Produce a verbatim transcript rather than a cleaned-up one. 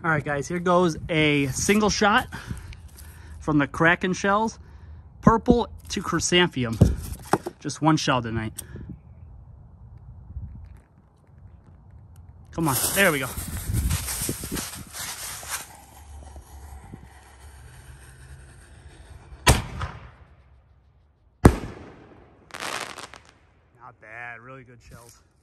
All right, guys, here goes a single shot from the Kraken shells. Purple to chrysanthemum. Just one shell tonight. Come on, there we go. Not bad, really good shells.